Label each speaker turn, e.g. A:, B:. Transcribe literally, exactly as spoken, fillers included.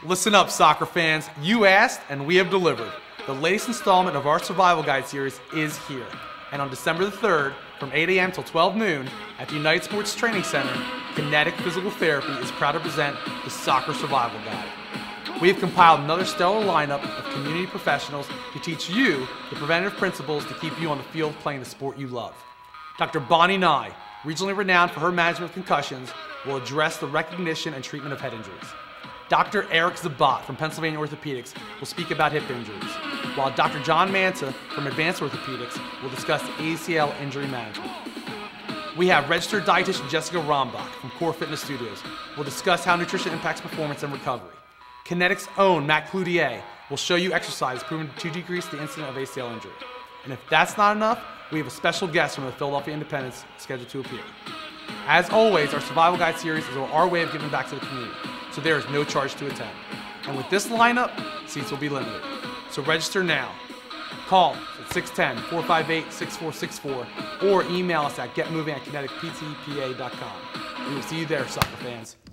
A: Listen up, soccer fans. You asked, and we have delivered. The latest installment of our Survival Guide series is here. And on December the third, from eight a m till twelve noon, at the United Sports Training Center, Kinetic Physical Therapy is proud to present the Soccer Survival Guide. We have compiled another stellar lineup of community professionals to teach you the preventative principles to keep you on the field playing the sport you love. Doctor Bonnie Nye, regionally renowned for her management of concussions, will address the recognition and treatment of head injuries. Doctor Eric Zabat from Pennsylvania Orthopedics will speak about hip injuries, while Doctor John Manta from Advanced Orthopedics will discuss A C L injury management. We have registered dietitian Jessica Rombach from Core Fitness Studios will discuss how nutrition impacts performance and recovery. Kinetic's own Matt Cloutier will show you exercise proven to decrease the incidence of A C L injury. And if that's not enough, we have a special guest from the Philadelphia Independents scheduled to appear. As always, our Survival Guide series is our way of giving back to the community, so there is no charge to attend. And with this lineup, seats will be limited. So register now. Call at six one zero, four five eight, six four six four or email us at getmoving at kinetic p t p a dot com. We will see you there, soccer fans.